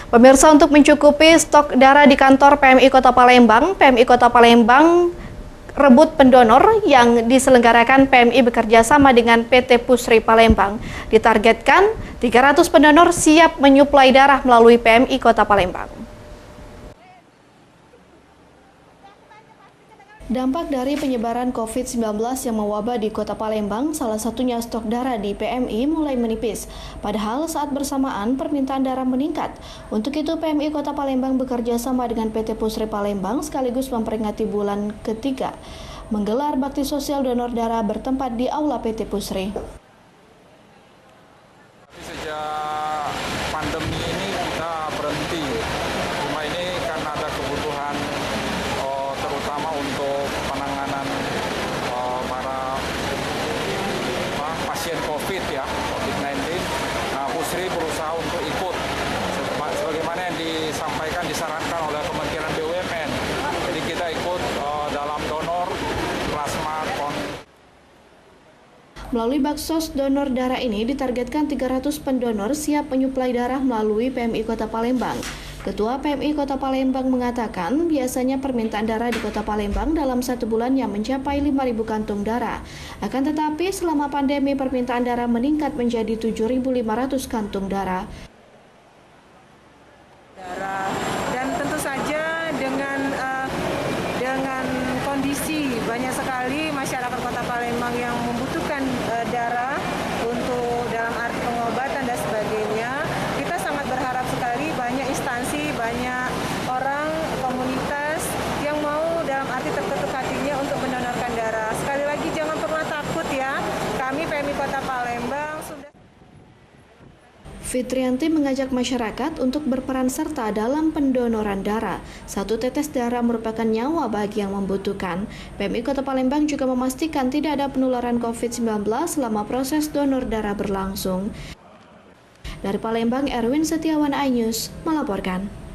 Pemirsa, untuk mencukupi stok darah di kantor PMI Kota Palembang, PMI Kota Palembang rebut pendonor yang diselenggarakan PMI bekerja sama dengan PT Pusri Palembang. Ditargetkan 300 pendonor siap menyuplai darah melalui PMI Kota Palembang. Dampak dari penyebaran COVID-19 yang mewabah di Kota Palembang, salah satunya stok darah di PMI mulai menipis. Padahal saat bersamaan permintaan darah meningkat. Untuk itu PMI Kota Palembang bekerja sama dengan PT Pusri Palembang sekaligus memperingati bulan ketiga menggelar bakti sosial donor darah bertempat di Aula PT Pusri. Sejak pandemi ini kita berhenti. Cuma ini karena ada kebutuhan terutama untuk penanganan para pasien COVID ya, COVID-19. Nah, Pusri berusaha untuk ikut sebagaimana yang disarankan oleh Kementerian BUMN. Jadi kita ikut dalam donor plasma Melalui baksos donor darah ini ditargetkan 300 pendonor siap menyuplai darah melalui PMI Kota Palembang. Ketua PMI Kota Palembang mengatakan biasanya permintaan darah di Kota Palembang dalam satu bulan yang mencapai 5.000 kantung darah. Akan tetapi selama pandemi permintaan darah meningkat menjadi 7.500 kantung darah. Dan tentu saja dengan kondisi banyak sekali masyarakat Kota Palembang yang membutuhkan darah untuk dalam arti pengobatan dan sebagainya, kita sangat berharap sekali banyak instansi, banyak orang, komunitas yang mau dalam arti terketuk hatinya untuk mendonorkan darah. Sekali lagi jangan pernah takut ya, kami PMI Kota Palembang sudah. Fitrianti mengajak masyarakat untuk berperan serta dalam pendonoran darah. Satu tetes darah merupakan nyawa bagi yang membutuhkan. PMI Kota Palembang juga memastikan tidak ada penularan COVID-19 selama proses donor darah berlangsung. Dari Palembang, Erwin Setiawan, iNews melaporkan.